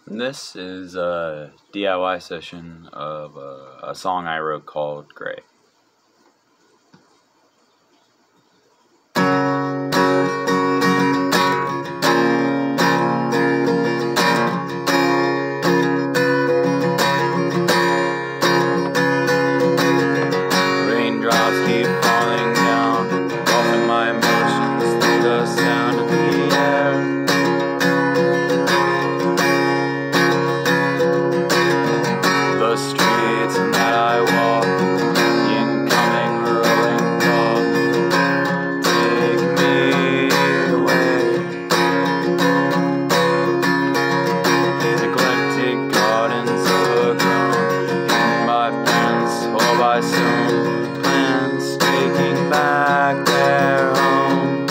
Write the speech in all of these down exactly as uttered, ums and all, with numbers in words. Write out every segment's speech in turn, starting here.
This is a D I Y session of a, a song I wrote called Gray. Raindrops keep falling down, often my emotions through the sound of the air. The streets that I walk, the incoming rolling call, take me away. Neglected gardens overgrown, hidden by fence or by stone, plants taking back their home.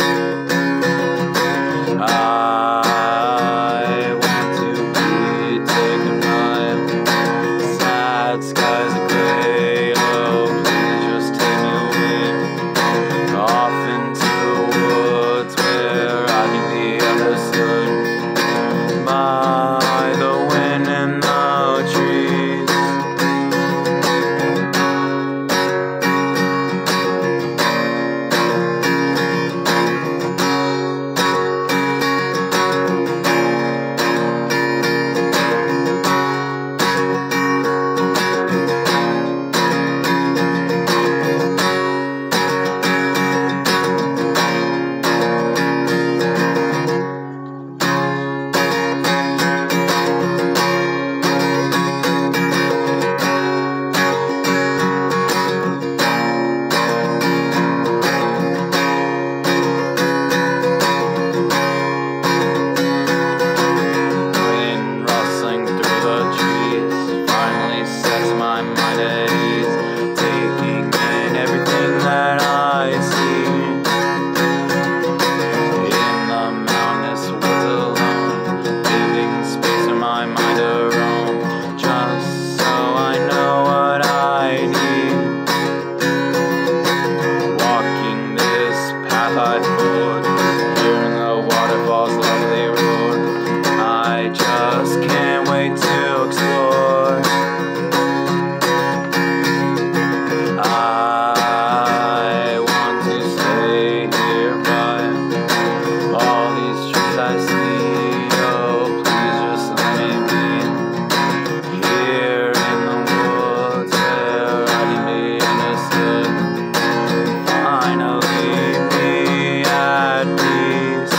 I want to be taken by skies are gray, oh please just take me away, off into the woods where I can be understood by the wind and the trees. My mind at ease, taking in everything that I see. In the mountainous woods alone, leaving space in my mind to roam, just so I know what I need. Walking this path I ford, hearing the waterfall's lovely roar, I just can't wait to explore. I want to stay here by all these trees I see. Oh, please just let me be here in the woods where I can be understood, finally be at peace.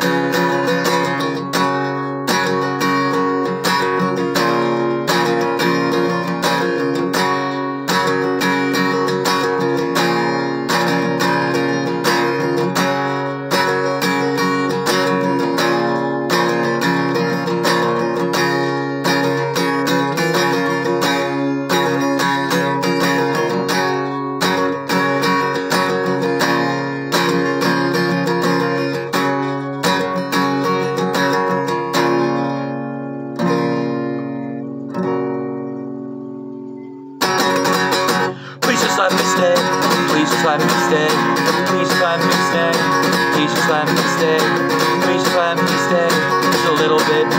Please just let me stay, please just let me stay, please just let me stay, please just let me stay, please just let me stay, just a little bit